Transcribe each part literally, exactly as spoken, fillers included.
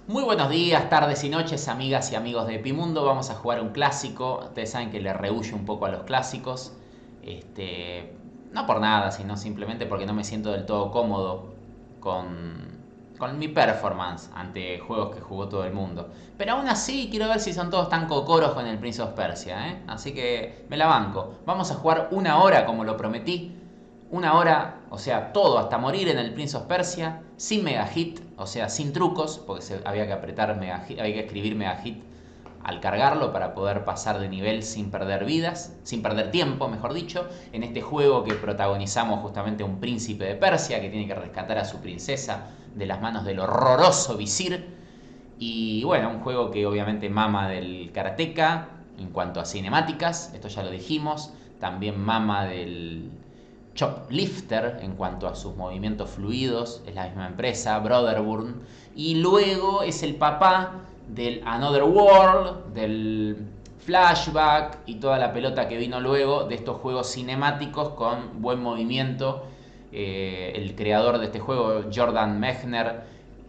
Muy buenos días, tardes y noches, amigas y amigos de Epimundo. Vamos a jugar un clásico. Ustedes saben que le rehuyo un poco a los clásicos. Este, no por nada, sino simplemente porque no me siento del todo cómodo con, con mi performance ante juegos que jugó todo el mundo. Pero aún así quiero ver si son todos tan cocoros con el Prince of Persia, ¿eh? Así que me la banco. Vamos a jugar una hora como lo prometí. Una hora, o sea, todo hasta morir en el Prince of Persia, sin mega hit, o sea, sin trucos, porque se, había que apretar mega hit, había que escribir mega hit al cargarlo para poder pasar de nivel sin perder vidas, sin perder tiempo, mejor dicho, en este juego que protagonizamos justamente un príncipe de Persia que tiene que rescatar a su princesa de las manos del horroroso visir. Y bueno, un juego que obviamente mama del karateka en cuanto a cinemáticas, esto ya lo dijimos, también mama del Choplifter en cuanto a sus movimientos fluidos, es la misma empresa, Brotherburn, y luego es el papá del Another World, del Flashback y toda la pelota que vino luego de estos juegos cinemáticos con buen movimiento. Eh, el creador de este juego, Jordan Mechner,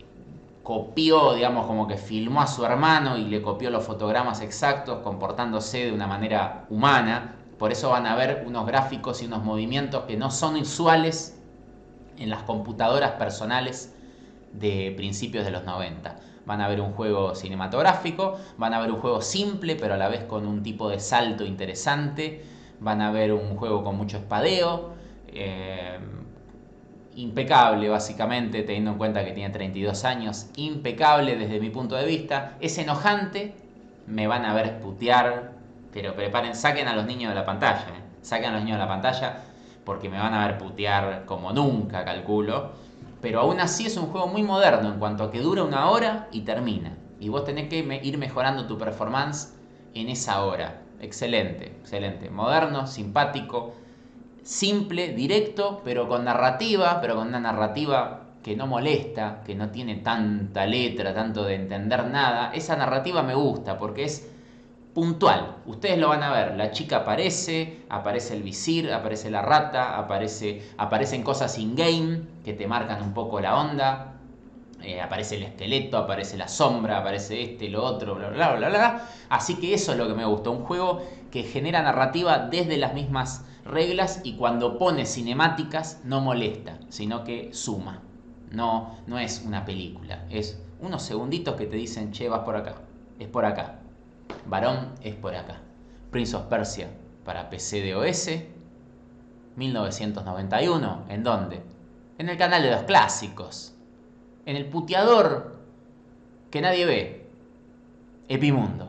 copió, digamos, como que filmó a su hermano y le copió los fotogramas exactos, comportándose de una manera humana. Por eso van a ver unos gráficos y unos movimientos que no son usuales en las computadoras personales de principios de los noventa. Van a ver un juego cinematográfico, van a ver un juego simple pero a la vez con un tipo de salto interesante, van a ver un juego con mucho espadeo, eh, impecable básicamente, teniendo en cuenta que tiene treinta y dos años, impecable desde mi punto de vista. Es enojante, me van a ver putear, pero preparen, saquen a los niños de la pantalla, ¿eh? Saquen a los niños de la pantalla porque me van a ver putear como nunca, calculo. Pero aún así es un juego muy moderno en cuanto a que dura una hora y termina. Y vos tenés que ir mejorando tu performance en esa hora. Excelente, excelente. Moderno, simpático, simple, directo, pero con narrativa, pero con una narrativa que no molesta, que no tiene tanta letra, tanto de entender nada. Esa narrativa me gusta porque es puntual. Ustedes lo van a ver. La chica aparece, aparece el visir, aparece la rata, aparece, aparecen cosas in-game que te marcan un poco la onda. Eh, aparece el esqueleto, aparece la sombra, aparece este, lo otro, bla, bla, bla, bla. Así que eso es lo que me gusta. Un juego que genera narrativa desde las mismas reglas y cuando pone cinemáticas no molesta, sino que suma. No, no es una película. Es unos segunditos que te dicen, che, vas por acá. Es por acá. Varón es por acá. Prince of Persia para P C de O S, mil novecientos noventa y uno. ¿En dónde? En el canal de los clásicos. En el puteador que nadie ve. Epimundo.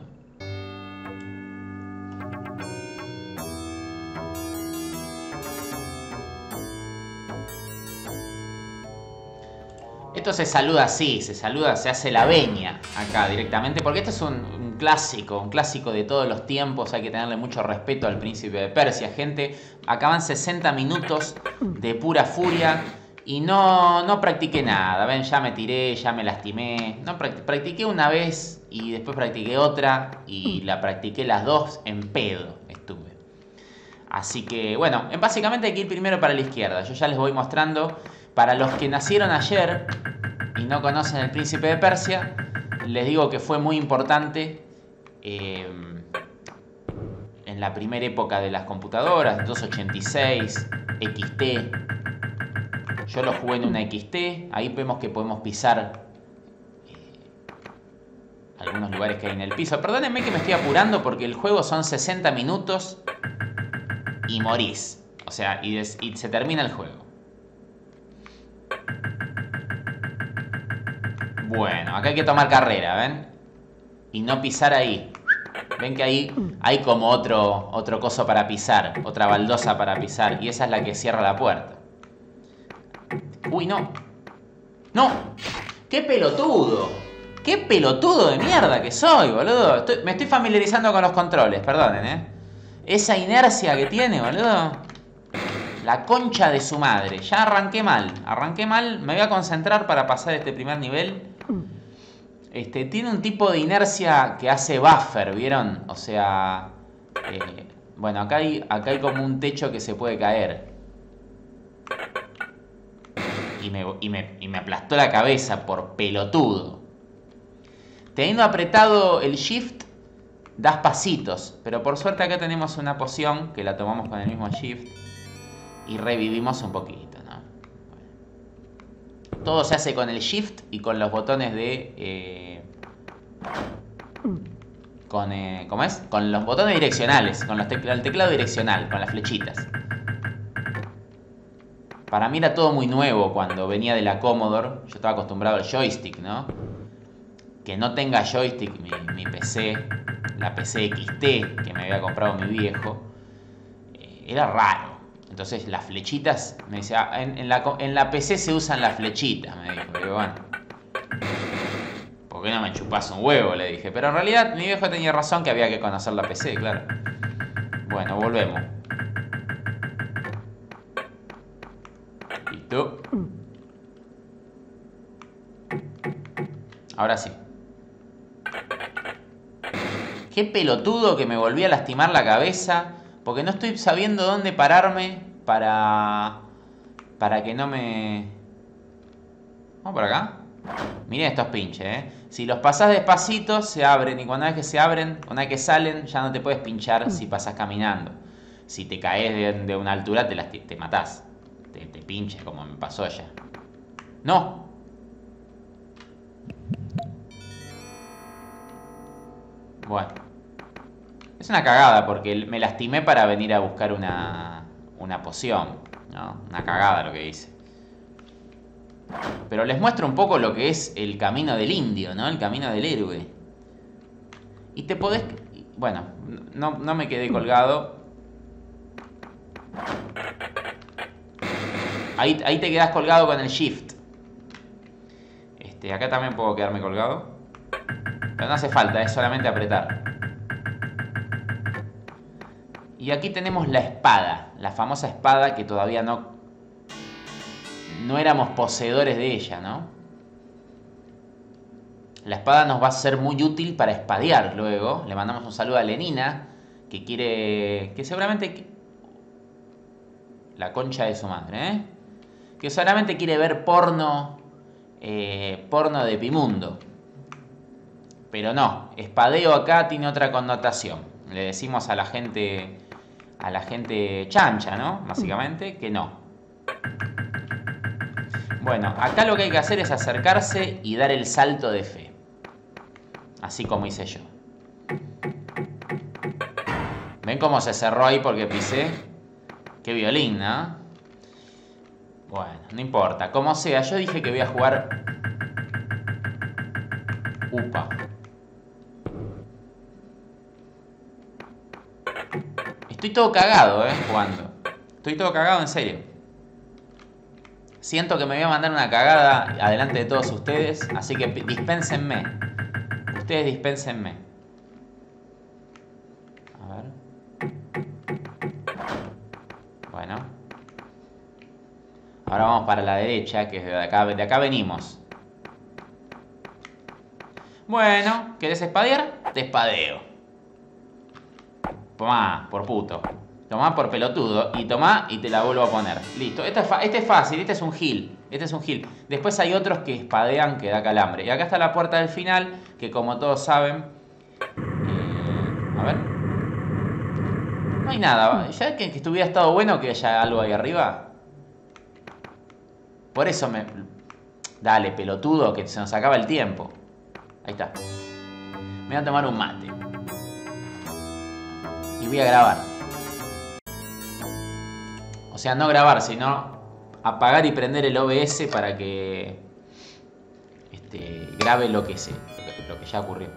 Esto se saluda así, se saluda, se hace la veña acá directamente, porque esto es un, un clásico, un clásico de todos los tiempos, hay que tenerle mucho respeto al príncipe de Persia, gente. Acaban sesenta minutos de pura furia y no, no practiqué nada, ven, ya me tiré, ya me lastimé, no, practiqué una vez y después practiqué otra y la practiqué las dos en pedo estuve. Así que, bueno, básicamente hay que ir primero para la izquierda, yo ya les voy mostrando. Para los que nacieron ayer y no conocen el príncipe de Persia, les digo que fue muy importante eh, en la primera época de las computadoras, doscientos ochenta y seis, X T. Yo lo jugué en una X T, ahí vemos que podemos pisar eh, algunos lugares que hay en el piso. Perdónenme que me estoy apurando porque el juego son sesenta minutos y morís. O sea, y, des, y se termina el juego. Bueno, acá hay que tomar carrera, ¿ven? Y no pisar ahí. Ven que ahí hay como otro, otro coso para pisar, otra baldosa para pisar, y esa es la que cierra la puerta. Uy, no. ¡No! ¡Qué pelotudo! ¡Qué pelotudo de mierda que soy, boludo! Estoy, me estoy familiarizando con los controles, perdonen, ¿eh? Esa inercia que tiene, boludo. La concha de su madre. Ya arranqué mal. Arranqué mal. Me voy a concentrar para pasar este primer nivel. Este, tiene un tipo de inercia que hace buffer, ¿vieron? O sea... Eh, bueno, acá hay, acá hay como un techo que se puede caer. Y me, y, me, y me aplastó la cabeza por pelotudo. teniendo apretado el Shift, das pasitos. Pero por suerte acá tenemos una poción que la tomamos con el mismo Shift y revivimos un poquito, ¿no? Todo se hace con el Shift y con los botones de... Eh, con, eh, ¿cómo es? Con los botones direccionales, con los tecl el teclado direccional, con las flechitas. Para mí era todo muy nuevo cuando venía de la Commodore. Yo estaba acostumbrado al joystick, ¿no? Que no tenga joystick mi, mi P C, la P C X T que me había comprado mi viejo, eh, era raro. Entonces las flechitas, me decía, en, en, la, en la P C se usan las flechitas, me dijo. Y digo, bueno, ¿por qué no me chupas un huevo? Le dije. Pero en realidad mi viejo tenía razón que había que conocer la P C, claro. Bueno, volvemos. Listo. Ahora sí. Qué pelotudo que me volví a lastimar la cabeza. Porque no estoy sabiendo dónde pararme para... Para que no me... Vamos por acá. Miren estos pinches, ¿eh? Si los pasás despacito, se abren. Y cuando una vez que se abren, una vez que salen, ya no te puedes pinchar si pasás caminando. Si te caes de, de una altura, te, las, te matás. Te, te pinches, como me pasó ya. ¡No! Bueno. Es una cagada porque me lastimé para venir a buscar una, una poción, ¿no? Una cagada lo que hice. Pero les muestro un poco lo que es el camino del indio, ¿no? El camino del héroe. Y te podés... Bueno, no, no me quedé colgado. Ahí, ahí te quedás colgado con el Shift. Este, acá también puedo quedarme colgado. Pero no hace falta, es solamente apretar. Y aquí tenemos la espada. La famosa espada que todavía no... No éramos poseedores de ella, ¿no? La espada nos va a ser muy útil para espadear luego. Le mandamos un saludo a Lenina, que quiere... Que seguramente... La concha de su madre, ¿eh? Que seguramente quiere ver porno... Eh, porno de Pimundo. Pero no, espadeo acá tiene otra connotación. Le decimos a la gente... A la gente chancha, ¿no? Básicamente, que no. Bueno, acá lo que hay que hacer es acercarse y dar el salto de fe. Así como hice yo. ¿Ven cómo se cerró ahí porque pisé? Qué violín, ¿no? Bueno, no importa. Como sea, yo dije que voy a jugar... Upa. Estoy todo cagado, ¿eh? Jugando. Estoy todo cagado, en serio. Siento que me voy a mandar una cagada adelante de todos ustedes. Así que dispénsenme. Ustedes dispénsenme. A ver. Bueno. Ahora vamos para la derecha, que es de acá, de acá venimos. Bueno, ¿querés espadear? Te espadeo. Tomá, por puto. Tomá por pelotudo. Y tomá y te la vuelvo a poner. Listo. Este es, este es fácil. Este es un heal. Este es un heal. Después hay otros que espadean que da calambre. Y acá está la puerta del final. Que como todos saben... Eh, a ver. No hay nada. Ya que, que estuviera estado bueno que haya algo ahí arriba. Por eso me... Dale, pelotudo, que se nos acaba el tiempo. Ahí está. Me voy a tomar un mate. Y voy a grabar. O sea, no grabar, sino apagar y prender el O B S para que este, grabe lo que sé, lo que ya ocurrió.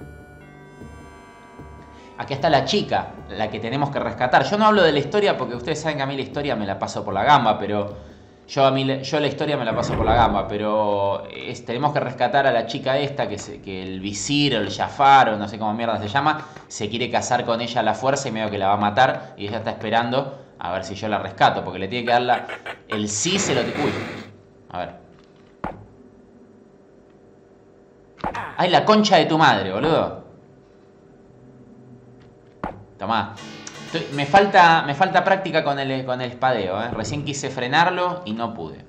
Aquí está la chica, la que tenemos que rescatar. Yo no hablo de la historia porque ustedes saben que a mí la historia me la paso por la gamba, pero yo a mí yo la historia me la paso por la gamba, pero es, tenemos que rescatar a la chica esta que, se, que el visir o el Jafar o no sé cómo mierda se llama, se quiere casar con ella a la fuerza y medio que la va a matar y ella está esperando a ver si yo la rescato, porque le tiene que dar la, el sí se lo... Uy, a ver. ¡Ay, la concha de tu madre, boludo! Tomá. Estoy, me, falta, me falta práctica con el, con el espadeo, ¿eh? Recién quise frenarlo y no pude.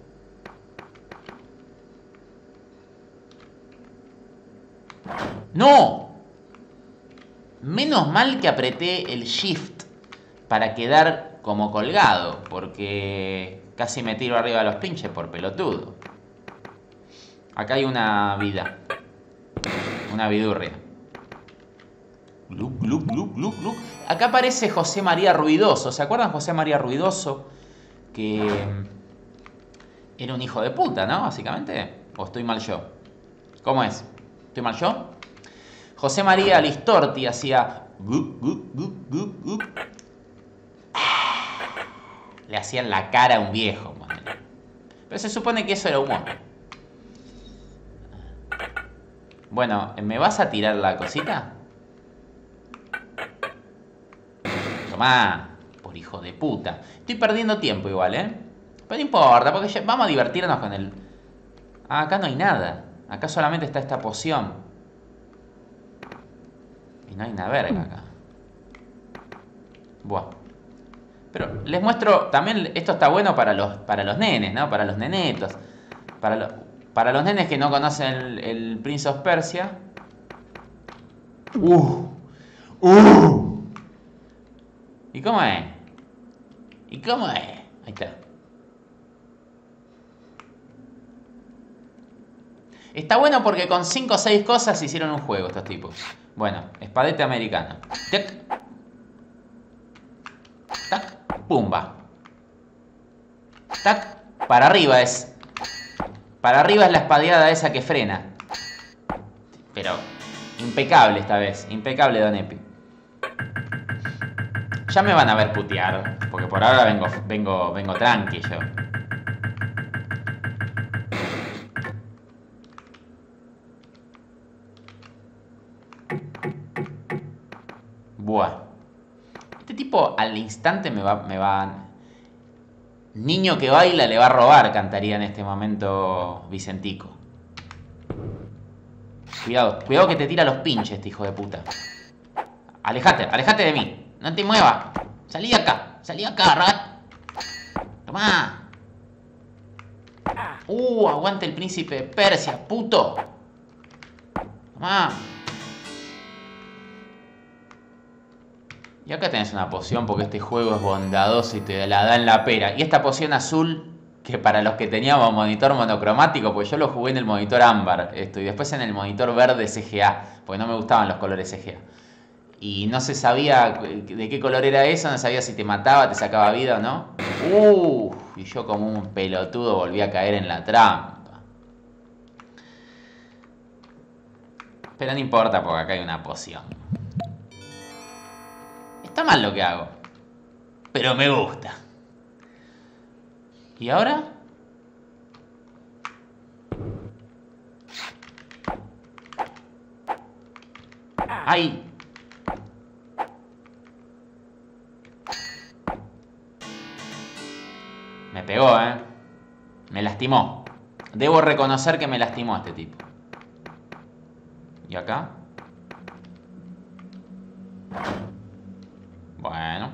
¡No! Menos mal que apreté el Shift para quedar como colgado, porque casi me tiro arriba de los pinches por pelotudo. Acá hay una vida. Una vidurria. Glup, glup, glup, glup, glup. Acá aparece José María Ruidoso. ¿Se acuerdan José María Ruidoso? Que era un hijo de puta, ¿no? Básicamente. ¿O estoy mal yo? ¿Cómo es? ¿Estoy mal yo? José María Listorti hacía... Gup, gup, gup, gup, gup. Le hacían la cara a un viejo. Pero se supone que eso era humor. Bueno, ¿me vas a tirar la cosita? Tomá, por hijo de puta. Estoy perdiendo tiempo igual, ¿eh? Pero no importa, porque ya vamos a divertirnos con el... Ah, acá no hay nada. Acá solamente está esta poción. Y no hay una verga acá. Buah. Pero les muestro, también esto está bueno para los, para los nenes, ¿no? Para los nenetos. Para, lo, para los nenes que no conocen el, el Prince of Persia. ¡Uh! ¡Uh! ¿Y cómo es? ¿Y cómo es? Ahí está. Está bueno porque con cinco o seis cosas hicieron un juego estos tipos. Bueno, espadete americano. ¡Tac! ¡Tac! ¡Pumba! ¡Tac! Para arriba es. Para arriba es la espadeada esa que frena. Pero impecable esta vez. Impecable, Don Epi. Ya me van a ver putear. Porque por ahora vengo, vengo, vengo tranqui yo. Buah. Este tipo al instante me va, me va... Niño que baila le va a robar, cantaría en este momento Vicentico. Cuidado, cuidado que te tira los pinches este hijo de puta. Alejate, alejate de mí. No te muevas. Salí de acá, salí de acá, rat. Tomá. Uh, aguante el príncipe de Persia, puto. Tomá. Y acá tenés una poción porque este juego es bondadoso y te la da en la pera. Y esta poción azul, que para los que teníamos monitor monocromático, pues yo lo jugué en el monitor ámbar, esto, y después en el monitor verde C G A, porque no me gustaban los colores C G A. Y no se sabía de qué color era eso, no sabía si te mataba, te sacaba vida o no. Uh, y yo como un pelotudo volví a caer en la trampa. Pero no importa porque acá hay una poción. Está mal lo que hago, pero me gusta. ¿Y ahora? ¡Ay! Me pegó, ¿eh? Me lastimó. Debo reconocer que me lastimó este tipo. ¿Y acá? Bueno.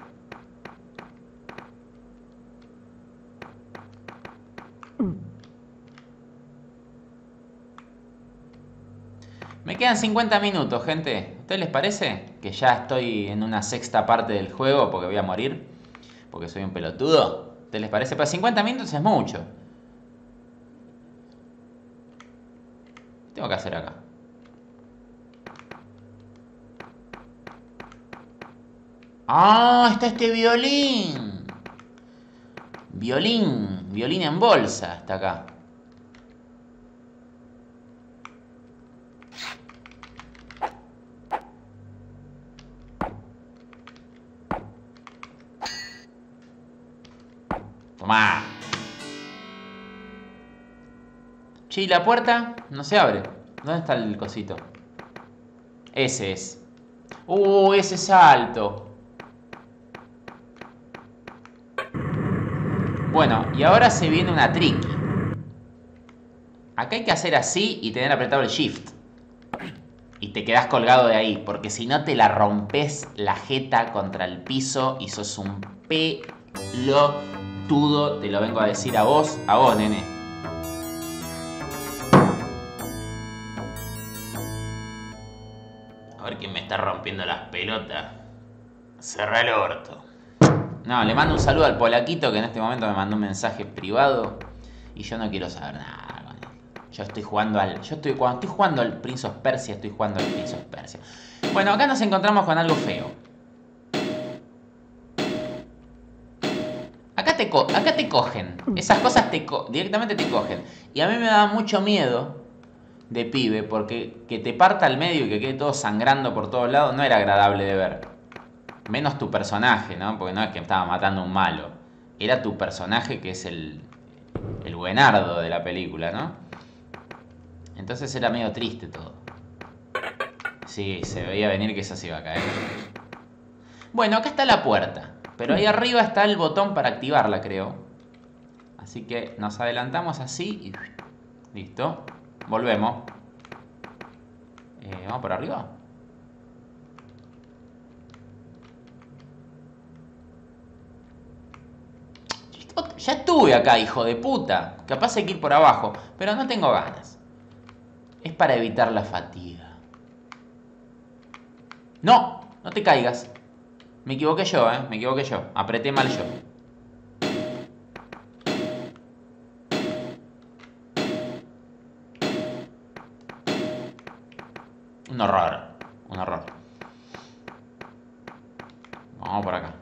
Me quedan cincuenta minutos, gente. ¿A ustedes les parece que ya estoy en una sexta parte del juego porque voy a morir? Porque soy un pelotudo. ¿A ustedes les parece? Pero cincuenta minutos es mucho. ¿Qué tengo que hacer acá? ¡Ah! Está este violín. Violín. Violín en bolsa. Está acá. Tomá. Che, ¿y la puerta? No se abre. ¿Dónde está el cosito? Ese es. ¡Uh! Ese es alto. Bueno, y ahora se viene una tricky. Acá hay que hacer así y tener apretado el shift. Y te quedás colgado de ahí, porque si no te la rompes la jeta contra el piso y sos un pelotudo. Te lo vengo a decir a vos, a vos, nene. A ver quién me está rompiendo las pelotas. Cerra el orto. No, le mando un saludo al polaquito que en este momento me mandó un mensaje privado. Y yo no quiero saber nada con él. Yo estoy jugando al... Yo estoy... Cuando estoy jugando al Prince of Persia, estoy jugando al Prince of Persia. Bueno, acá nos encontramos con algo feo. Acá te, co acá te cogen. Esas cosas te co directamente te cogen. Y a mí me da mucho miedo de pibe, porque que te parta al medio y que quede todo sangrando por todos lados no era agradable de ver. Menos tu personaje, ¿no? Porque no es que estaba matando a un malo. Era tu personaje que es el, el buenardo de la película, ¿no? Entonces era medio triste todo. Sí, se veía venir que eso se iba a caer. Bueno, acá está la puerta. Pero ahí arriba está el botón para activarla, creo. Así que nos adelantamos así y... Listo. Volvemos. Eh, ¿Vamos por arriba? Ya estuve acá, hijo de puta. Capaz hay que ir por abajo, pero no tengo ganas. Es para evitar la fatiga. No, no te caigas. Me equivoqué yo, eh. Me equivoqué yo. Apreté mal yo. Un horror. Un horror. Vamos por acá.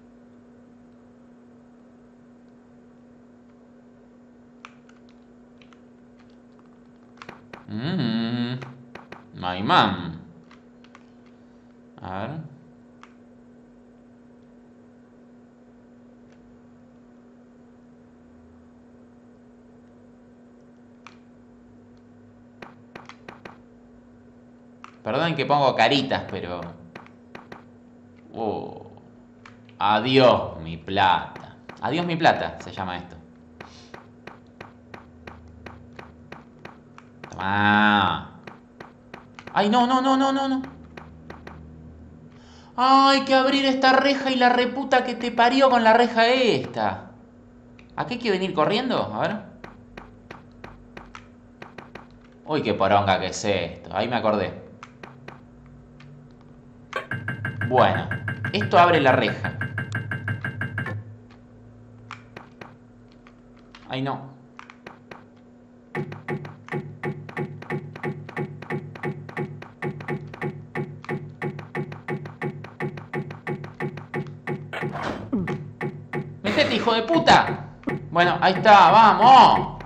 Mmm. My mom. A ver. Perdonen que pongo caritas, pero... Oh. Adiós, mi plata. Adiós, mi plata, se llama esto. Toma. Ay, no, no, no, no, no, no. Ay, hay que abrir esta reja y la reputa que te parió con la reja esta. ¿A qué hay que venir corriendo? A ver. Uy, qué poronga que es esto. Ahí me acordé. Bueno, esto abre la reja. Ay, no. ¡Metete, hijo de puta! Bueno, ahí está, vamos.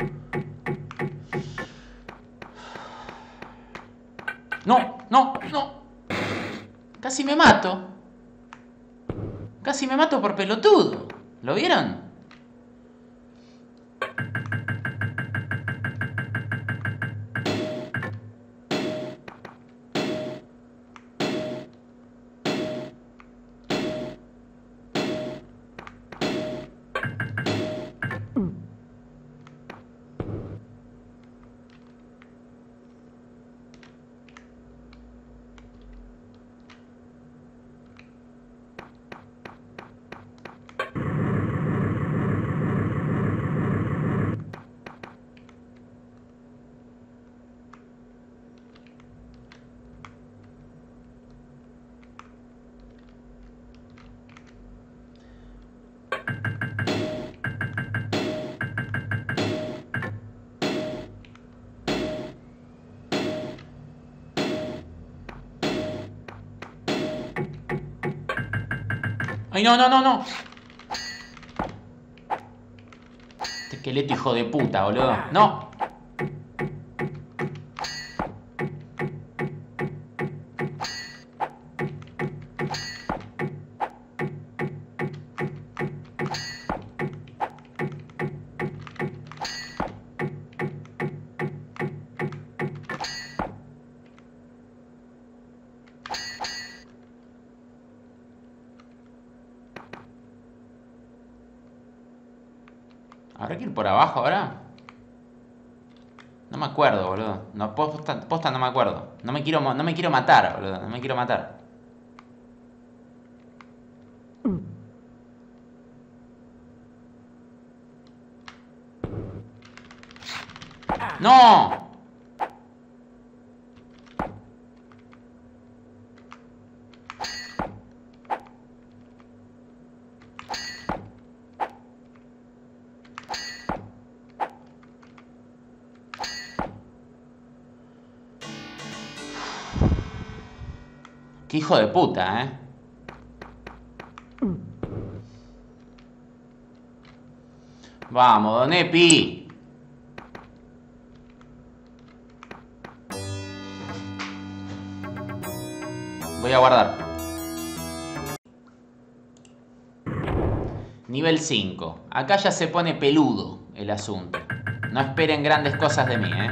No, no, no. Casi me mato. Casi me mato por pelotudo. ¿Lo vieron? ¡Ay, no, no, no, no! Este esqueleto, hijo de puta, boludo. ¡No! ¿Habrá que ir por abajo ahora? No me acuerdo, boludo. No, posta, posta no me acuerdo. No me quiero, no me quiero matar, boludo. No me quiero matar. ¡No! Qué hijo de puta, ¿eh? Vamos, Don Epi. Voy a guardar. Nivel cinco. Acá ya se pone peludo el asunto. No esperen grandes cosas de mí, ¿eh?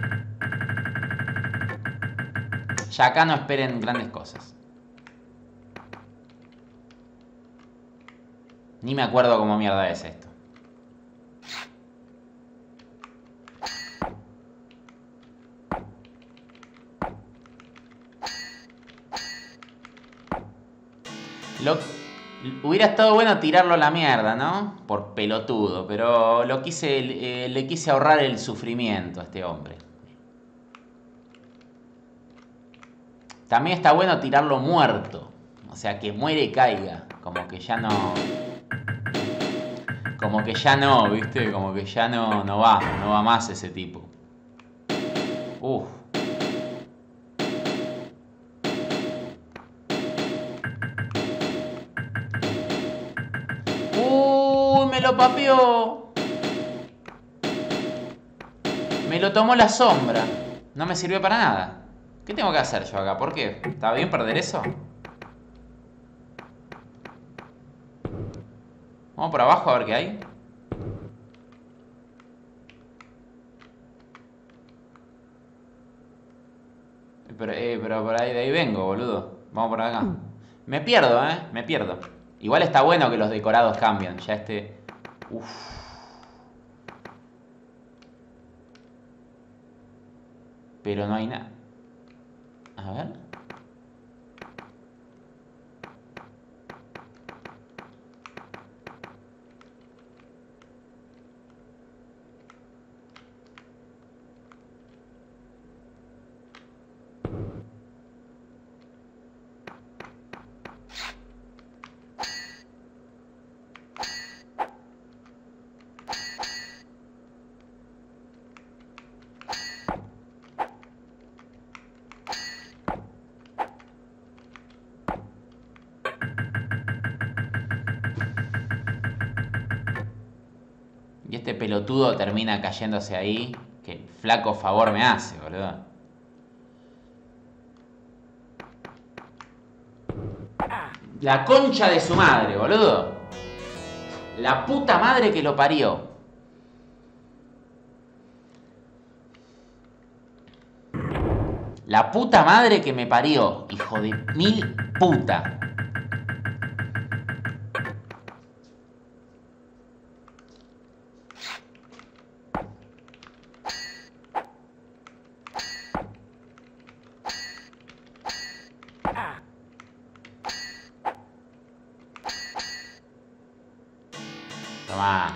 Ya acá no esperen grandes cosas. Ni me acuerdo cómo mierda es esto. Lo, hubiera estado bueno tirarlo a la mierda, ¿no? Por pelotudo, pero lo quise, eh, le quise ahorrar el sufrimiento a este hombre. También está bueno tirarlo muerto. O sea, que muere y caiga. Como que ya no... Como que ya no, ¿viste? Como que ya no, no va, no va más ese tipo. Uf. ¡Uy! Me lo papeó. Me lo tomó la sombra. No me sirvió para nada. ¿Qué tengo que hacer yo acá? ¿Por qué? ¿Está bien perder eso? Vamos por abajo a ver qué hay. Pero, eh, pero por ahí de ahí vengo, boludo. Vamos por acá. Me pierdo, ¿eh? Me pierdo. Igual está bueno que los decorados cambien. Ya este... Uf. Pero no hay nada. A ver. Y este pelotudo termina cayéndose ahí. Que flaco favor me hace, boludo. La concha de su madre, boludo. La puta madre que lo parió. La puta madre que me parió. Hijo de mil puta. Tomá.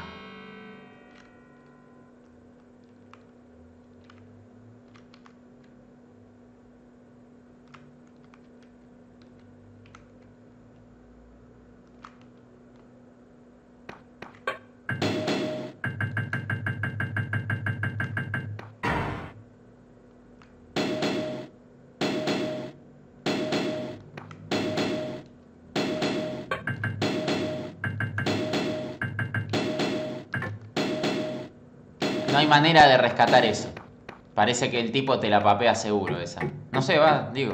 No hay manera de rescatar eso. Parece que el tipo te la papea seguro esa. No sé, va, digo.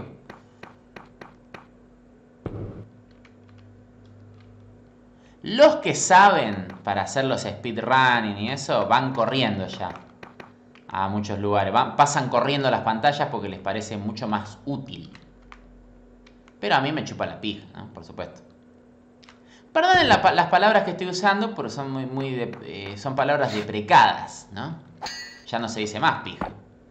Los que saben para hacer los speedrunning y eso van corriendo ya a muchos lugares. Van, pasan corriendo las pantallas porque les parece mucho más útil. Pero a mí me chupa la pija, ¿no? Por supuesto. Perdonen la, las palabras que estoy usando, porque son muy, muy de, eh, son palabras deprecadas, ¿no? Ya no se dice más pija.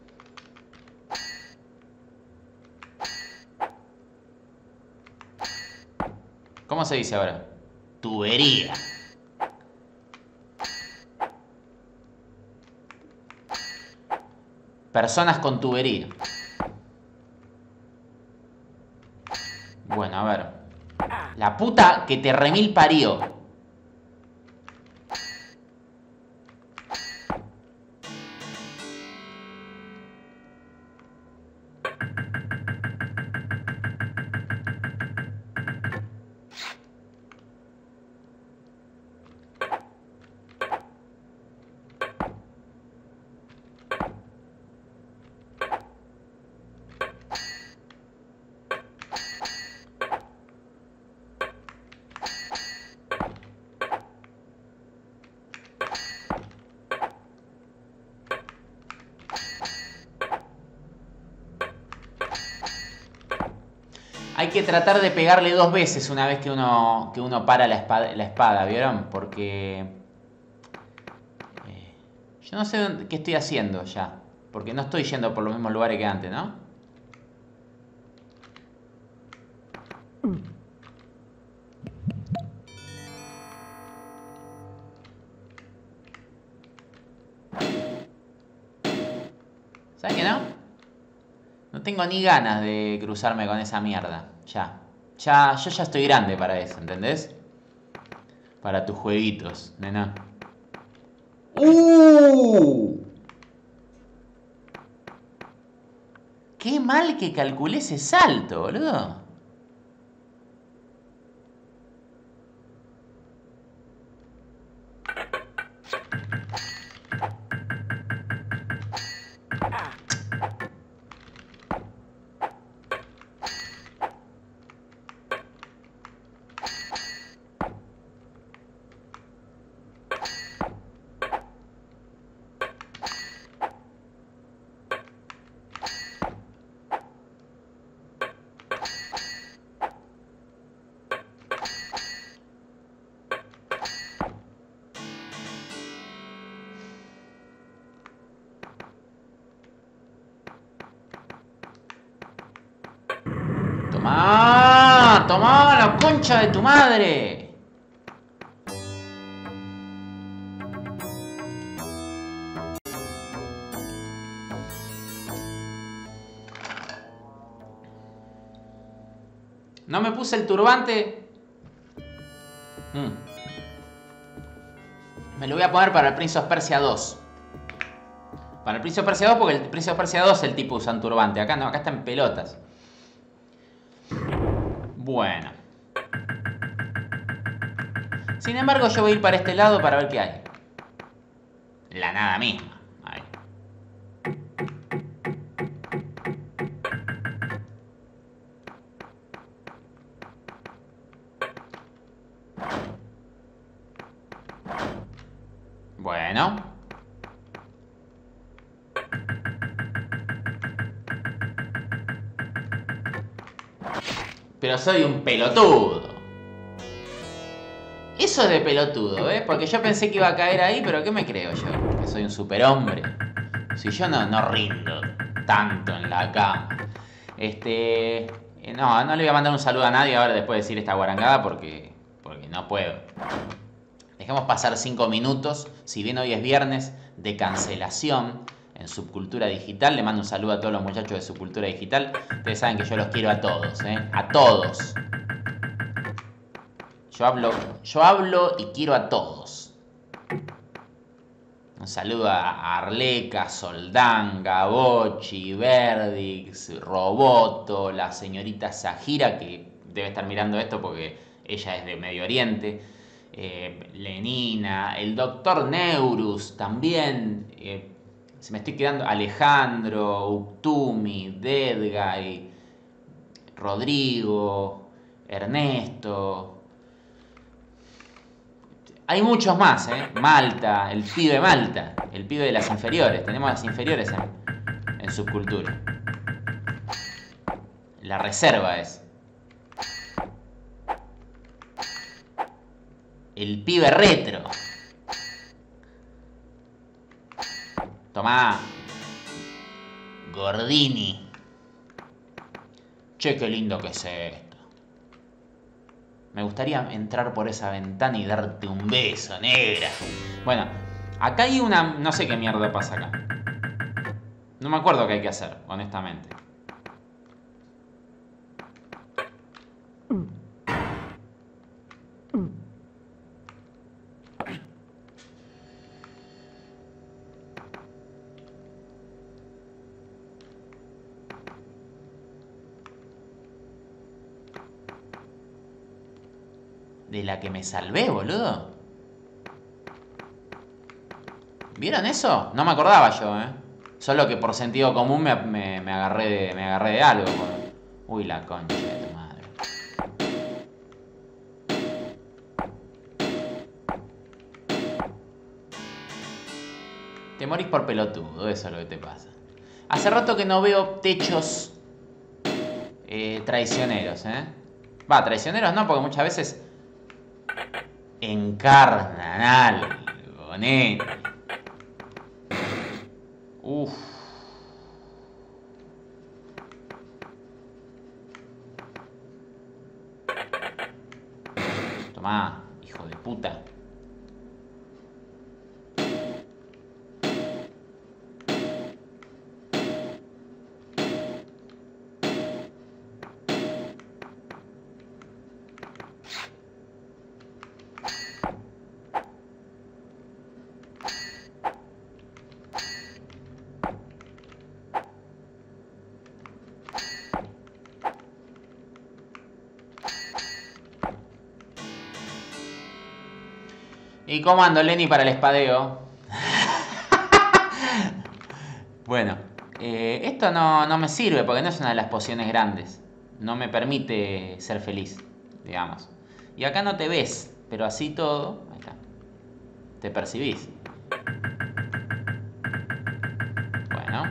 ¿Cómo se dice ahora? Tubería. Personas con tubería. Bueno, a ver. La puta que te remil parió. Hay que tratar de pegarle dos veces una vez que uno, que uno para la espada, la espada, ¿vieron? Porque... Eh, yo no sé dónde, qué estoy haciendo ya. Porque no estoy yendo por los mismos lugares que antes, ¿no? ¿Sabes qué no? No tengo ni ganas de cruzarme con esa mierda. Ya. Ya, yo ya estoy grande para eso, ¿entendés? Para tus jueguitos, nena. ¡Uh! Qué mal que calculé ese salto, boludo. ¡Tomá! ¡Tomá la concha de tu madre! No me puse el turbante. Mm. Me lo voy a poner para el Prince of Persia dos. Para el Prince of Persia dos, porque el Prince of Persia dos el tipo usa un turbante. Acá no, acá está en pelotas. Bueno. Sin embargo, yo voy a ir para este lado para ver qué hay. La nada misma. Ahí. Bueno. Pero soy un pelotudo. Eso es de pelotudo, ¿ves? Porque yo pensé que iba a caer ahí, pero ¿qué me creo yo? Que soy un superhombre. Si yo no, no rindo tanto en la cama. Este... No, no le voy a mandar un saludo a nadie ahora después de decir esta guarangada porque, porque no puedo. Dejemos pasar cinco minutos. Si bien hoy es viernes de cancelación en Subcultura Digital, le mando un saludo a todos los muchachos de Subcultura Digital. Ustedes saben que yo los quiero a todos, ¿eh? A todos. Yo hablo, yo hablo y quiero a todos. Un saludo a Arleca, Soldán, Gabochi, Verdix, Roboto, la señorita Zahira, que debe estar mirando esto porque ella es de Medio Oriente. Eh, Lenina, el doctor Neurus también. Eh, se me estoy quedando. Alejandro, Uctumi, Deadguy, Rodrigo, Ernesto. Hay muchos más, ¿eh? Malta, el pibe Malta, el pibe de las inferiores. Tenemos las inferiores en, en Subcultura. La reserva es. El pibe retro. Tomá. Gordini. Che, qué lindo que es esto. Me gustaría entrar por esa ventana y darte un beso, negra. Bueno, acá hay una... No sé qué mierda pasa acá. No me acuerdo qué hay que hacer, honestamente. De la que me salvé, boludo. ¿Vieron eso? No me acordaba yo, ¿eh? Solo que por sentido común me, me, me, agarré, de, me agarré de algo. Uy, la concha de tu madre. Te morís por pelotudo, eso es lo que te pasa. Hace rato que no veo techos Eh, traicioneros, ¿eh? Va, traicioneros no, porque muchas veces encarnan algo, nene. Uf. Tomá, hijo de puta. ¿Y cómo ando, Lenny, para el espadeo? Bueno, eh, esto no, no me sirve porque no es una de las pociones grandes. No me permite ser feliz, digamos. Y acá no te ves, pero así todo, ahí está, te percibís. Bueno,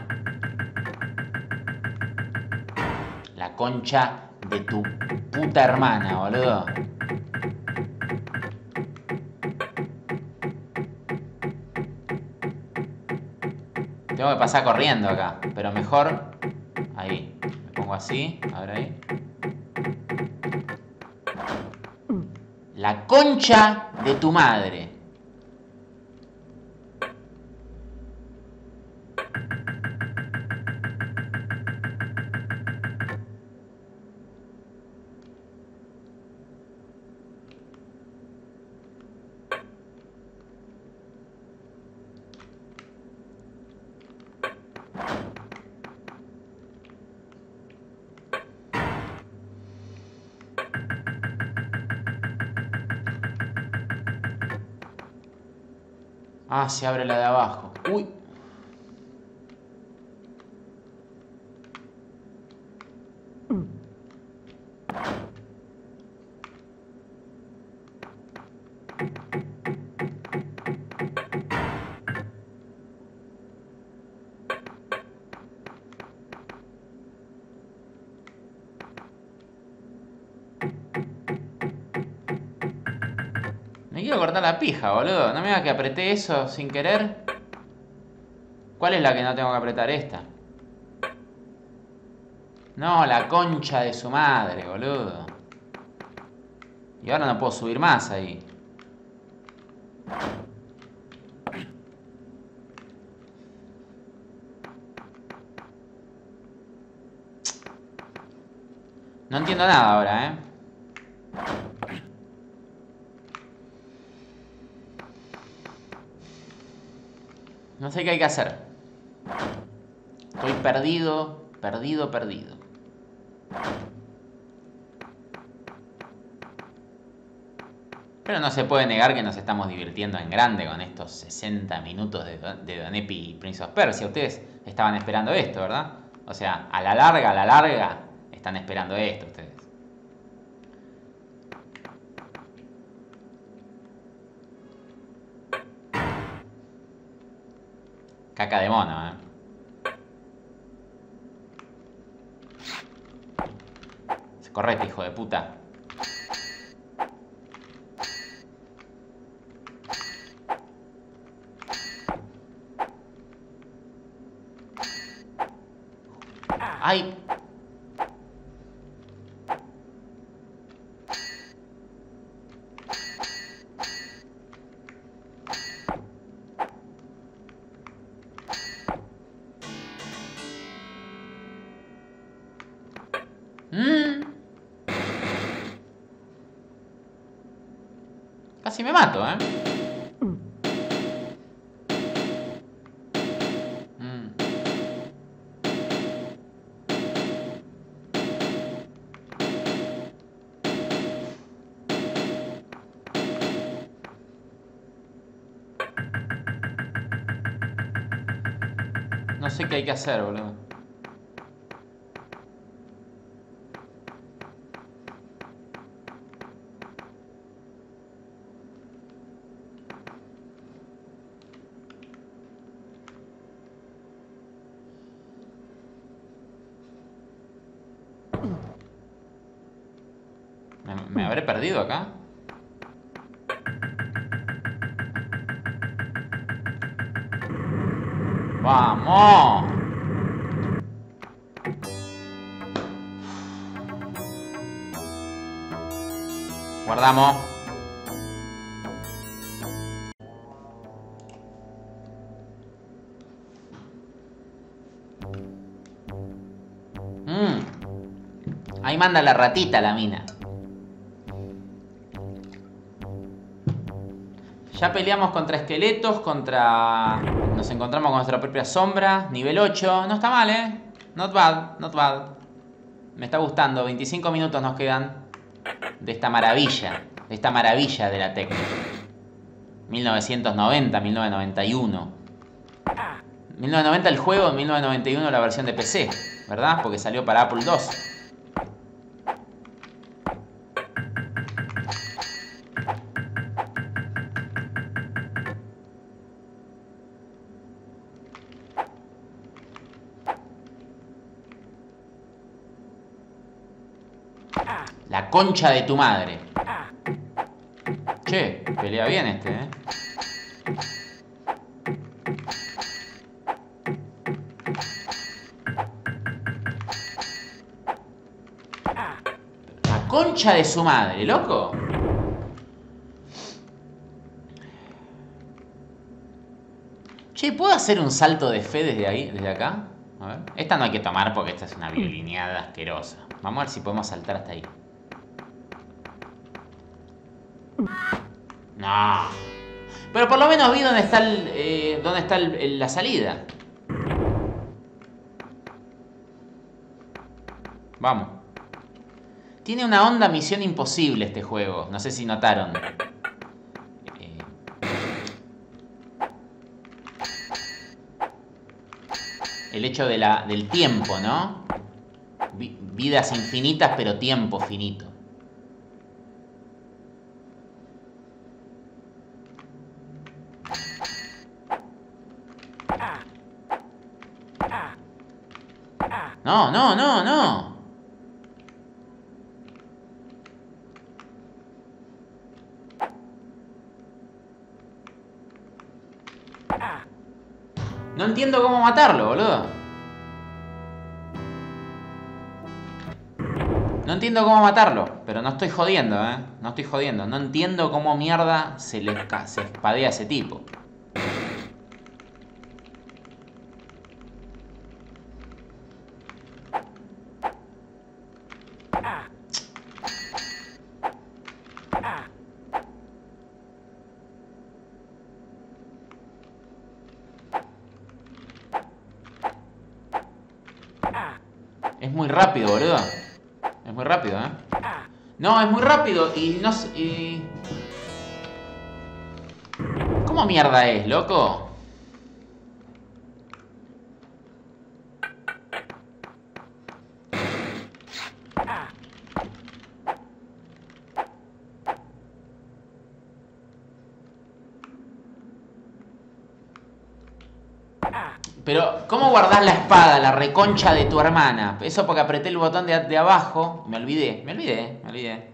la concha de tu puta hermana, boludo. Tengo que pasar corriendo acá, pero mejor ahí. Me pongo así, a ver ahí. La concha de tu madre. Ah, se abre la de abajo. Uy. Me quiero cortar la pija, boludo. ¿No me digas que apreté eso sin querer? ¿Cuál es la que no tengo que apretar? Esta. No, la concha de su madre, boludo. Y ahora no puedo subir más ahí. No entiendo nada ahora, ¿eh? No sé qué hay que hacer. Estoy perdido, perdido, perdido. Pero no se puede negar que nos estamos divirtiendo en grande con estos sesenta minutos de, de Don Epi y Prince of Persia. Ustedes estaban esperando esto, ¿verdad? O sea, a la larga, a la larga, están esperando esto ustedes. Caca de mono, ¿eh? Correte, hijo de puta. ¡Ay! Mm. Casi me mato, ¿eh? Mm. No sé qué hay que hacer, boludo. ¿Me, me habré perdido acá? ¡Vamos! Guardamos. Mmm. Ahí manda la ratita la mina. Ya peleamos contra esqueletos, contra... Nos encontramos con nuestra propia sombra. Nivel ocho. No está mal, ¿eh? Not bad, not bad. Me está gustando. veinticinco minutos nos quedan de esta maravilla. De esta maravilla de la técnica. mil novecientos noventa, mil novecientos noventa y uno. mil novecientos noventa el juego, mil novecientos noventa y uno la versión de P C, ¿verdad? Porque salió para Apple dos. La concha de tu madre. Che, pelea bien este, ¿eh? La concha de su madre, loco. Che, ¿puedo hacer un salto de fe desde ahí, desde acá? A ver. Esta no hay que tomar porque esta es una violineada asquerosa. Vamos a ver si podemos saltar hasta ahí. No. Pero por lo menos vi dónde está, el, eh, dónde está el, el, la salida. Vamos. Tiene una onda Misión Imposible este juego. No sé si notaron. Eh. El hecho de la, del tiempo, ¿no? Vidas infinitas, pero tiempo finito. No, no, no, no. No entiendo cómo matarlo, boludo. No entiendo cómo matarlo, pero no estoy jodiendo, ¿eh? No estoy jodiendo. No entiendo cómo mierda se le se espadea a ese tipo. Es muy rápido, boludo. Es muy rápido, ¿eh? No, es muy rápido y no sé... Y... ¿Cómo mierda es, loco? Pero, ¿cómo guardás la espada, la reconcha de tu hermana? Eso porque apreté el botón de, de abajo. Me olvidé, me olvidé, me olvidé.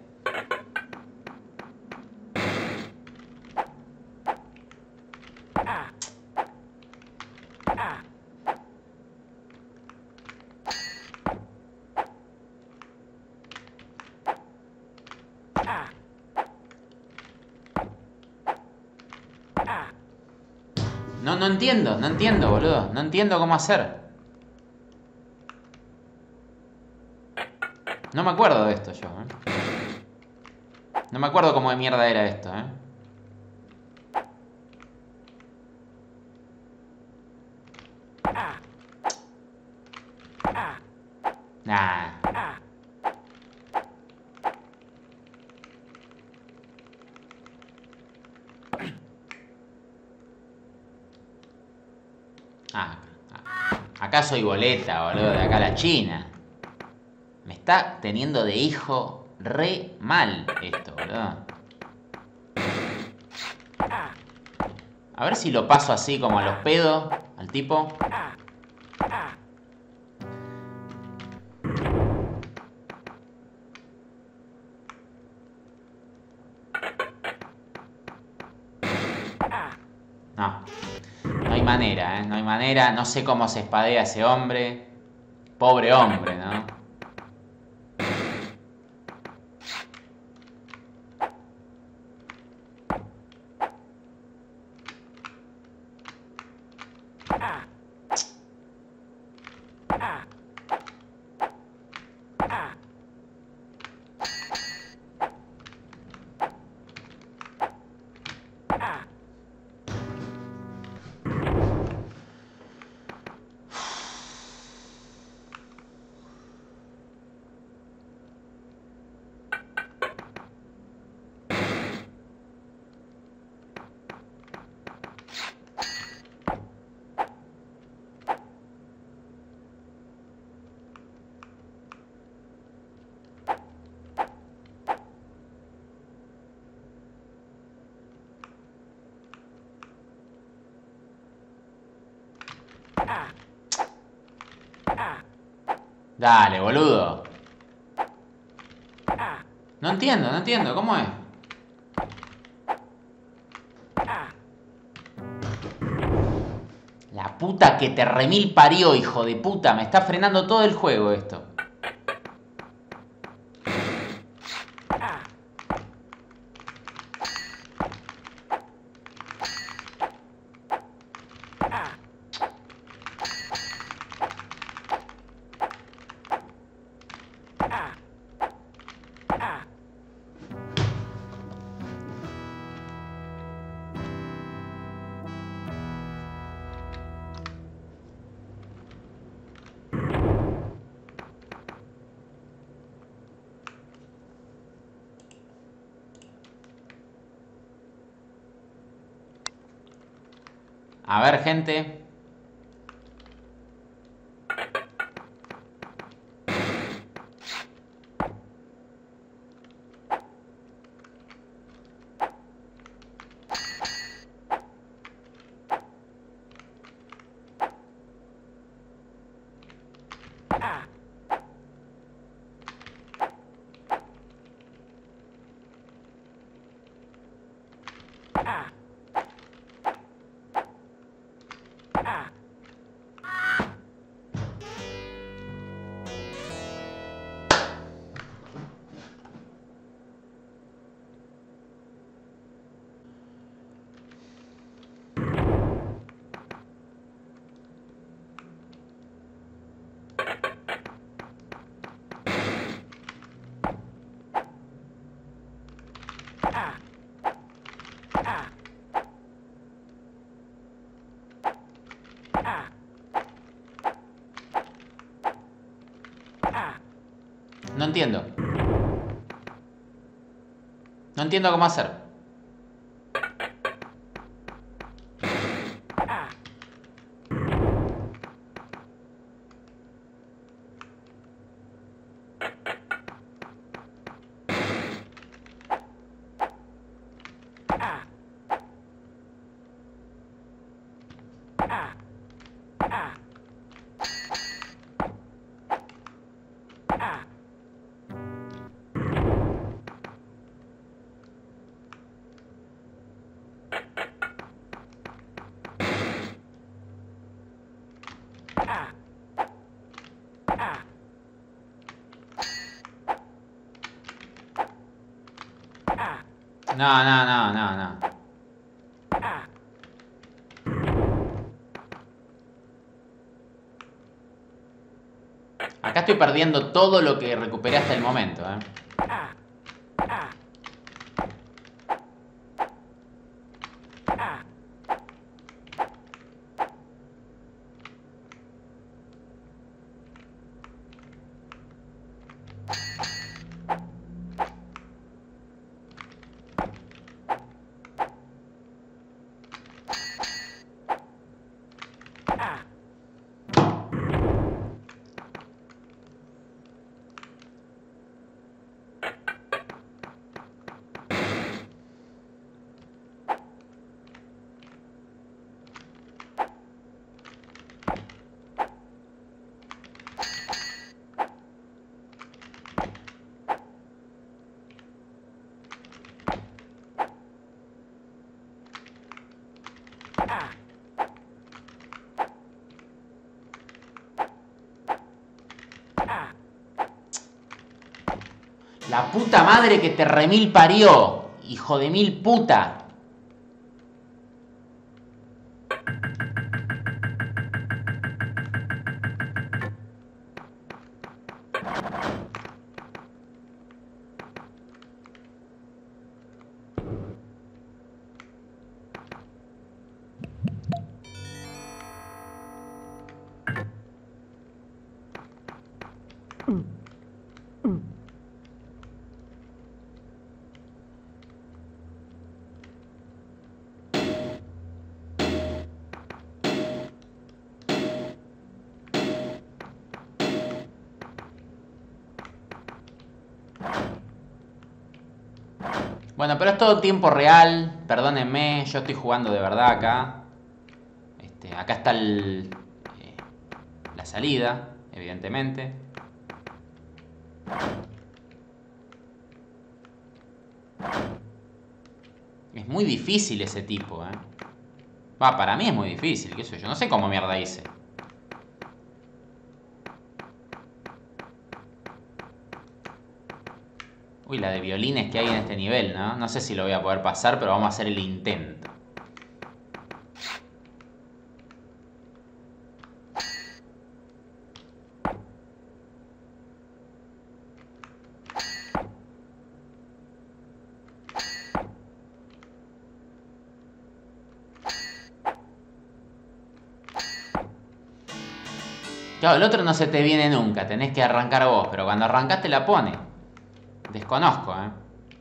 No, no entiendo, no entiendo, boludo. No entiendo cómo hacer. No me acuerdo de esto yo, ¿eh? No me acuerdo cómo de mierda era esto, ¿eh? Nah. Ah, acá soy boleta, boludo, de acá a la China. Me está teniendo de hijo re mal esto, boludo. A ver si lo paso así como a los pedos al tipo. No. No hay manera, ¿eh? No hay manera. No sé cómo se espadea ese hombre. Pobre hombre, ¿no? Dale, boludo. No entiendo, no entiendo. ¿Cómo es? La puta que te remil parió, hijo de puta. Me está frenando todo el juego esto. A ver, gente. No entiendo. No entiendo cómo hacer. No, no, no, no, no. Acá estoy perdiendo todo lo que recuperé hasta el momento, ¿eh? La puta madre que te remil parió, hijo de mil puta. Bueno, pero es todo tiempo real, perdónenme, yo estoy jugando de verdad acá. Este, acá está el, eh, la salida, evidentemente. Es muy difícil ese tipo, ¿eh? Va, para mí es muy difícil, qué sé yo, no sé cómo mierda hice. Uy, la de violines que hay en este nivel, ¿no? No sé si lo voy a poder pasar, pero vamos a hacer el intento. Claro, el otro no se te viene nunca, tenés que arrancar vos, pero cuando arrancás te la pone. Desconozco, ¿eh?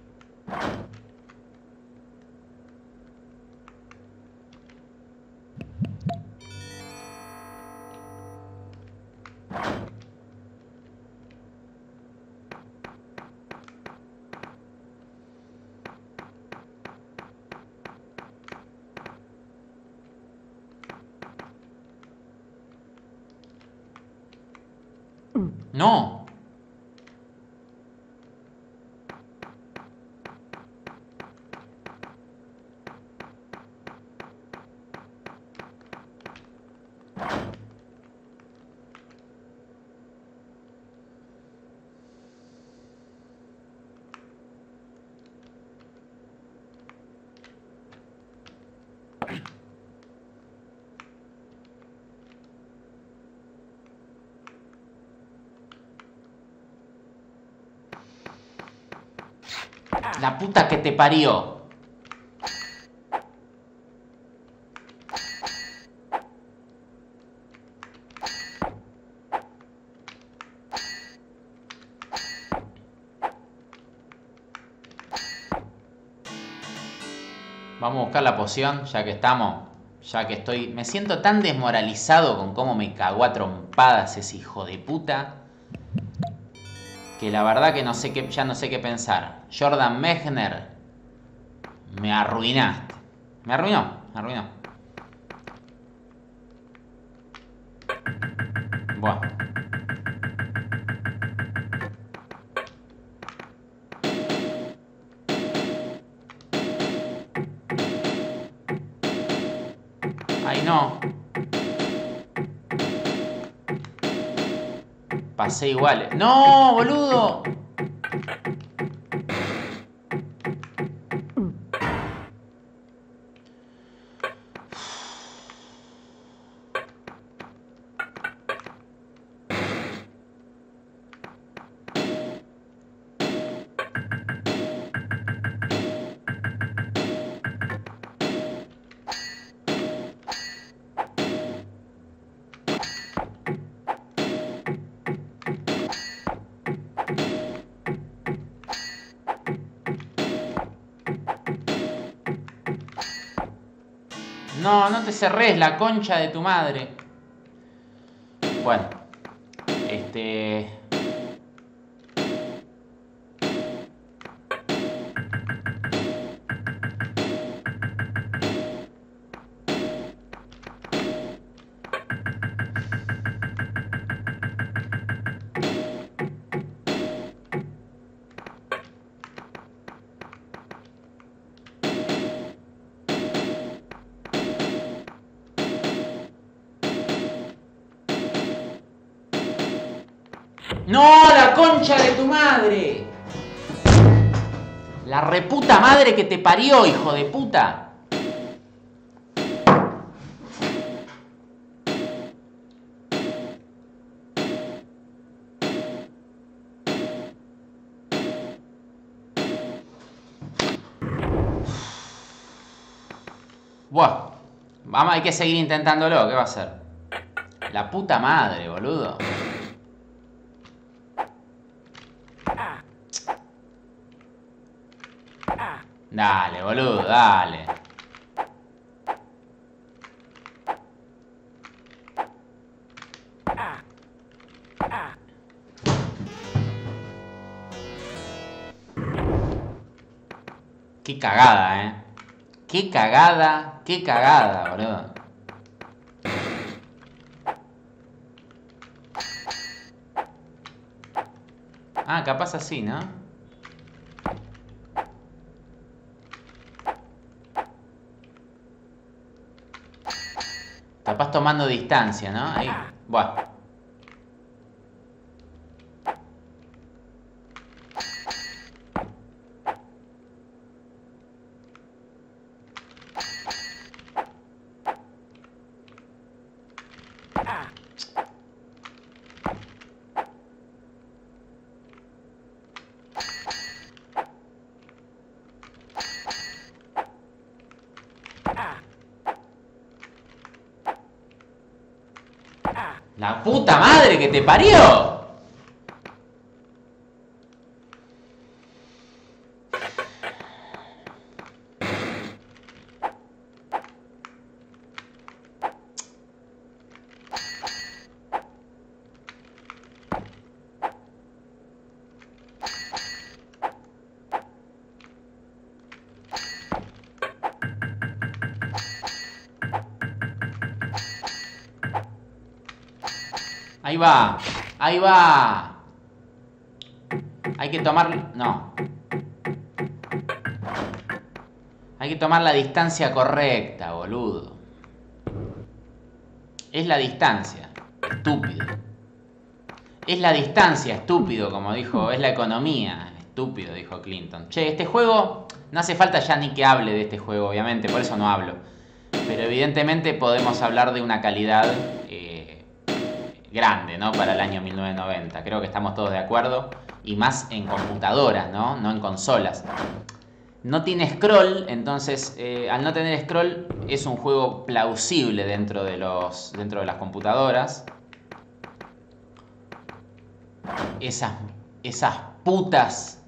No. La puta que te parió. Vamos a buscar la poción, ya que estamos. Ya que estoy... Me siento tan desmoralizado con cómo me cagó a trompadas ese hijo de puta. Que la verdad que no sé qué, ya no sé qué pensar. Jordan Mechner, me arruinaste. Me arruinó, me arruinó. Bueno. Ay, no. Pasé igual. ¡No, boludo! No, no te cerrés, la concha de tu madre. Bueno. Este... ¡No! ¡La concha de tu madre! La reputa madre que te parió, hijo de puta. Buah. Vamos, hay que seguir intentándolo. ¿Qué va a hacer? La puta madre, boludo. Dale, boludo, dale. Qué cagada, eh. Qué cagada, qué cagada, boludo. Ah, capaz así, ¿no? Capaz tomando distancia, ¿no? Ahí. Buah. ¡La puta madre que te parió! Ahí va, ahí va. Hay que tomar... No. Hay que tomar la distancia correcta, boludo. Es la distancia, estúpido. Es la distancia, estúpido, como dijo. Es la economía, estúpido, dijo Clinton. Che, este juego... No hace falta ya ni que hable de este juego, obviamente, por eso no hablo. Pero evidentemente podemos hablar de una calidad... grande, ¿no? Para el año mil novecientos noventa. Creo que estamos todos de acuerdo. Y más en computadoras, ¿no? No en consolas. No tiene scroll, entonces eh, al no tener scroll es un juego plausible dentro de, los, dentro de las computadoras. Esas, esas putas,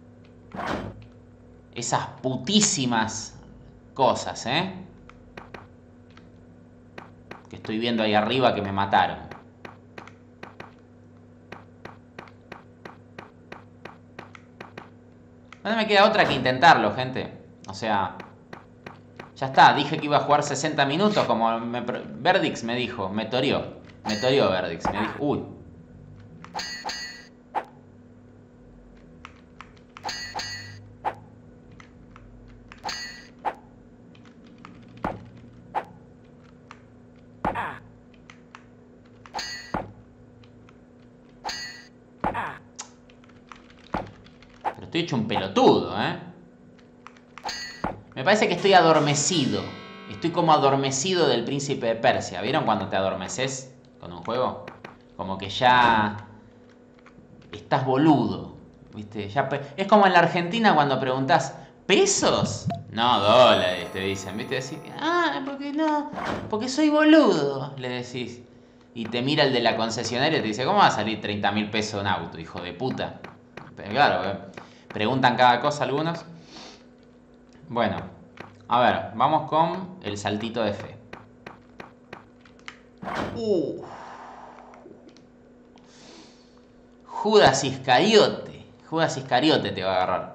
esas putísimas cosas, ¿eh? Que estoy viendo ahí arriba que me mataron. No me queda otra que intentarlo, gente. O sea, ya está. Dije que iba a jugar sesenta minutos, como me, Verdix me dijo. Me toreó. Me toreó Verdix. Me dijo, uy. Estoy hecho un pelotudo, ¿eh? Me parece que estoy adormecido. Estoy como adormecido del Príncipe de Persia. ¿Vieron cuando te adormeces con un juego? Como que ya estás boludo, ¿viste? Ya es como en la Argentina cuando preguntás, ¿pesos? No, dólares, te dicen, ¿viste? Decís, ah, porque no, porque soy boludo, le decís. Y te mira el de la concesionaria y te dice, ¿cómo va a salir treinta mil pesos un auto, hijo de puta? Pero claro, ¿eh? Preguntan cada cosa algunos. Bueno, a ver, vamos con el saltito de fe. Uh. Judas Iscariote. Judas Iscariote te va a agarrar.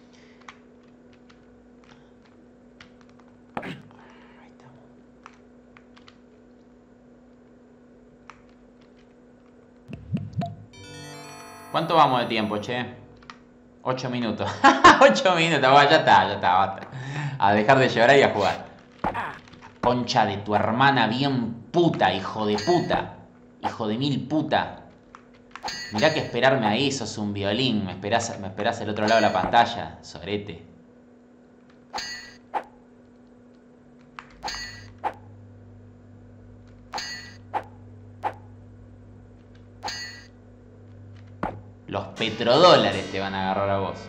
¿Cuánto vamos de tiempo, che? Ocho minutos. Ocho minutos. Bueno, ya está, ya está, basta. A dejar de llorar y a jugar. Concha de tu hermana bien puta, hijo de puta. Hijo de mil puta. Mirá que esperarme ahí, sos un violín. Me esperás, me esperás al otro lado de la pantalla, sorete. Los petrodólares te van a agarrar a vos.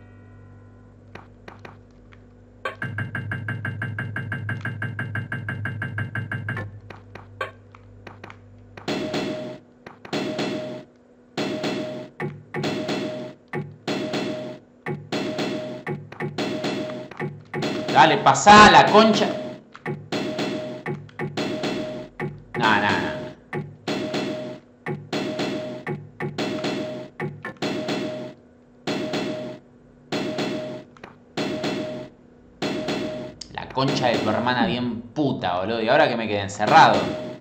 Dale, pasá la concha. No, no, no. La concha de tu hermana bien puta, boludo. Y ahora que me quedé encerrado.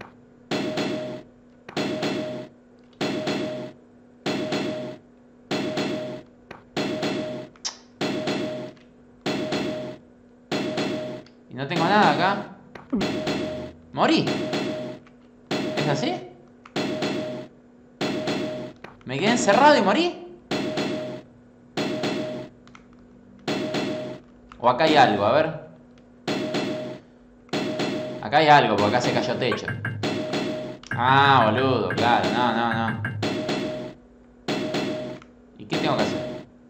Y no tengo nada acá. Morí. ¿Es así? ¿Me quedé encerrado y morí? O acá hay algo, a ver. Acá hay algo, porque acá se cayó techo. Ah, boludo, claro, no, no, no. ¿Y qué tengo que hacer?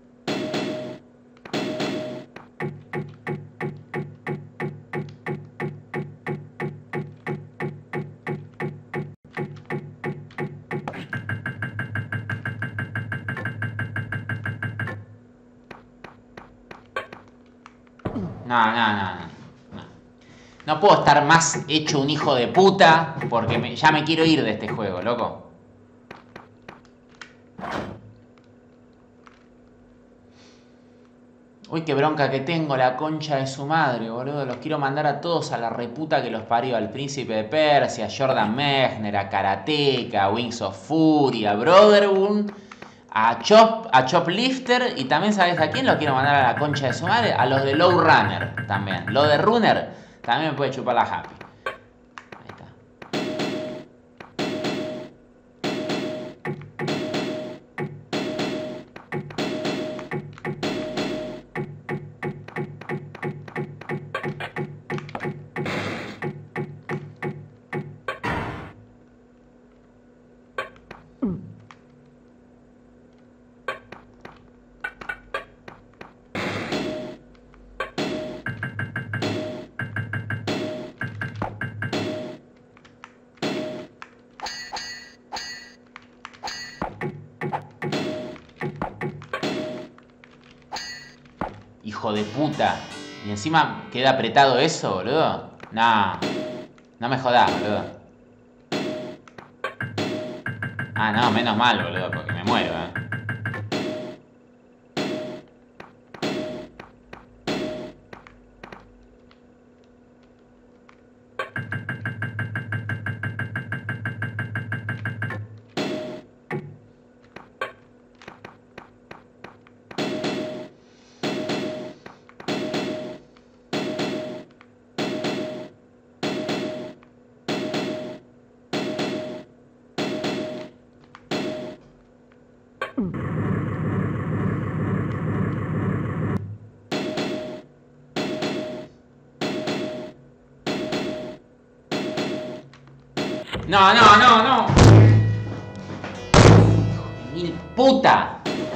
No, no, no, no. No puedo estar más hecho un hijo de puta porque me, ya me quiero ir de este juego, loco. Uy, qué bronca que tengo, la concha de su madre, boludo. Los quiero mandar a todos a la reputa que los parió. Al Príncipe de Persia, a Jordan Mechner, a Karateka, a Wings of Fury, a Brotherhood, a Chop, a Choplifter. Y también, ¿sabes a quién los quiero mandar a la concha de su madre? A los de Low Runner también. Los de Runner también me puede chupar la happy. Ahí está. Hijo de puta. Y encima queda apretado eso, boludo. No. No me jodás, boludo. Ah, no, menos mal, boludo, porque me muero, eh. No, no, no, no. Mil puta.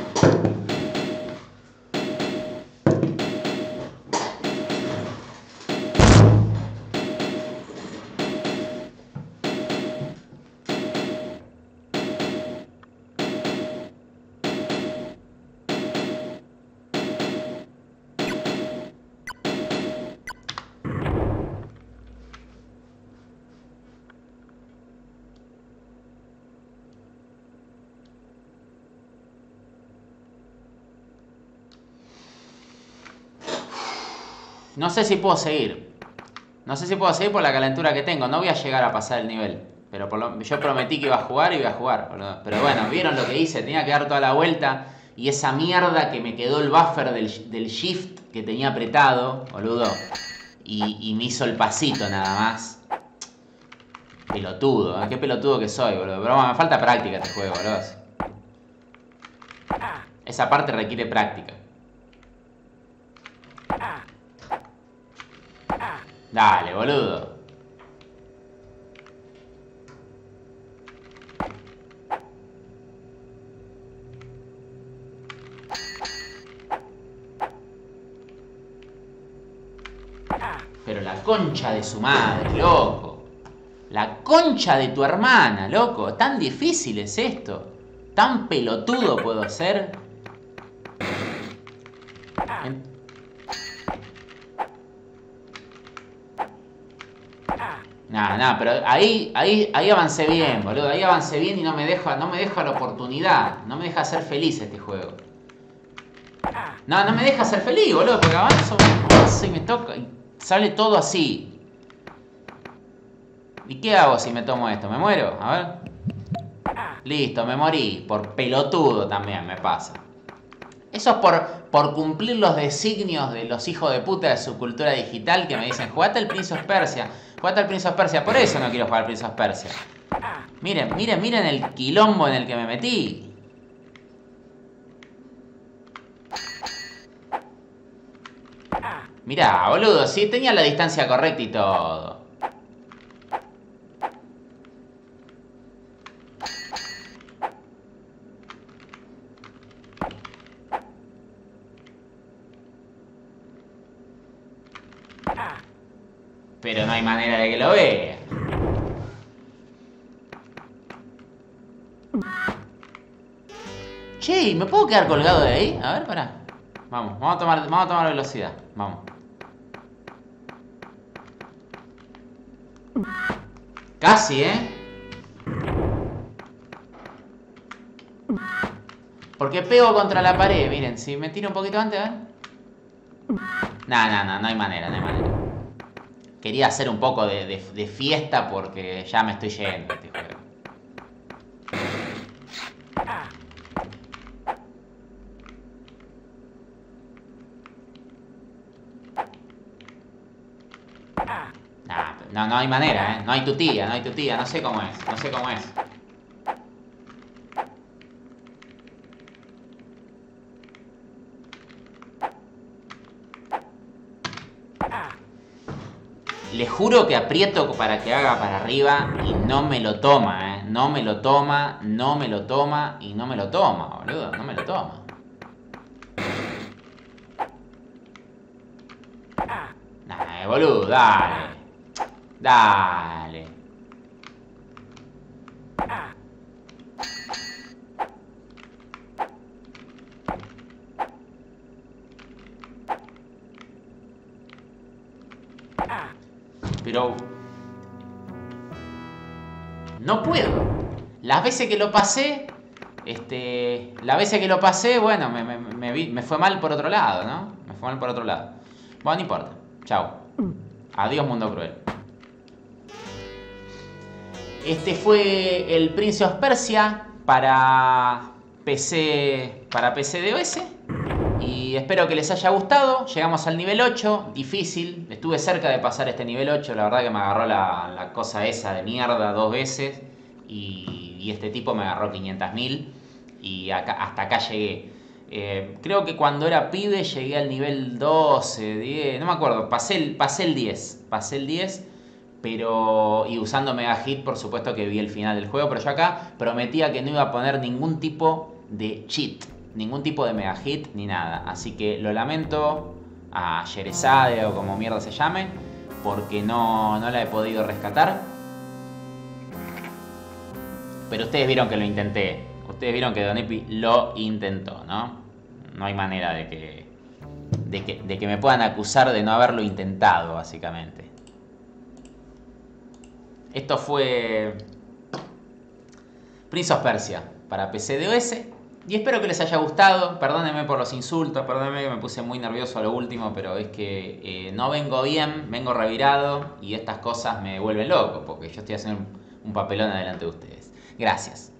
No sé si puedo seguir. No sé si puedo seguir por la calentura que tengo. No voy a llegar a pasar el nivel. Pero por lo, yo prometí que iba a jugar y voy a jugar, boludo. Pero bueno, vieron lo que hice. Tenía que dar toda la vuelta. Y esa mierda que me quedó el buffer del, del shift que tenía apretado, boludo. Y, y me hizo el pasito nada más. Pelotudo, ¿eh? Qué pelotudo que soy, boludo. Pero bueno, me falta práctica este juego, boludo. Esa parte requiere práctica. Dale, boludo. Pero la concha de su madre, loco. La concha de tu hermana, loco. Tan difícil es esto. Tan pelotudo puedo ser. En... Nada, nada, pero ahí, ahí, ahí avancé bien, boludo. Ahí avancé bien y no me deja, no me deja la oportunidad. No me deja ser feliz este juego. No, no me deja ser feliz, boludo, porque avanzo, avanzo y me toca. Y sale todo así. ¿Y qué hago si me tomo esto? ¿Me muero? A ver. Listo, me morí. Por pelotudo también me pasa. Eso es por, por cumplir los designios de los hijos de puta de su cultura digital que me dicen, jugate al Prince of Persia, jugate al Prince of Persia. Por eso no quiero jugar al Prince of Persia. Miren, miren, miren el quilombo en el que me metí. Mirá, boludo, sí, tenía la distancia correcta y todo. Pero no hay manera de que lo vea. Che, ¿me puedo quedar colgado de ahí? A ver, pará. Vamos, vamos a tomar, vamos a tomar velocidad. Vamos. Casi, ¿eh? Porque pego contra la pared, miren. Si me tiro un poquito antes, a ver. No, no, no, no hay manera, no hay manera. Quería hacer un poco de, de, de fiesta porque ya me estoy yendo este juego. No, no hay manera, ¿eh? No hay tu tía, no hay tu tía. No sé cómo es, no sé cómo es. Le juro que aprieto para que haga para arriba y no me lo toma, ¿eh? No me lo toma, no me lo toma y no me lo toma, boludo. No me lo toma. Nah, boludo, dale. Dale. Pero no puedo. Las veces que lo pasé, este, las veces que lo pasé, bueno, me, me, me, vi, me fue mal por otro lado, ¿no? Me fue mal por otro lado. Bueno, no importa. Chao. Adiós, mundo cruel. Este fue el Prince of Persia para P C, para P C de O S. Y espero que les haya gustado. Llegamos al nivel ocho, difícil. Estuve cerca de pasar este nivel ocho. La verdad que me agarró la, la cosa esa de mierda dos veces. Y, y este tipo me agarró quinientos mil. Y acá, hasta acá llegué. Eh, creo que cuando era pibe llegué al nivel doce, diez. No me acuerdo. Pasé el, pasé el diez. Pasé el diez. Pero, y usando Mega Hit, por supuesto que vi el final del juego. Pero yo acá prometía que no iba a poner ningún tipo de cheat. Ningún tipo de Mega Hit ni nada. Así que lo lamento a Sherezade o como mierda se llame, porque no, no la he podido rescatar. Pero ustedes vieron que lo intenté. Ustedes vieron que Don Epi lo intentó, ¿no? No hay manera de que, de que, de que me puedan acusar de no haberlo intentado, básicamente. Esto fue Prince of Persia para P C de O S. Y espero que les haya gustado. Perdónenme por los insultos, perdónenme que me puse muy nervioso a lo último, pero es que eh, no vengo bien, vengo revirado y estas cosas me vuelven loco porque yo estoy haciendo un papelón adelante de ustedes. Gracias.